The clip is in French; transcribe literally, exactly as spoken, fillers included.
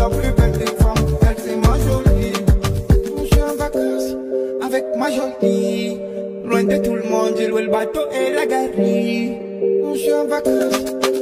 la plus belle des femmes, elle c'est ma jolie. Je suis en vacances avec ma jolie. Loin de tout le monde, j'ai loué le bateau et la galerie. Je suis en vacances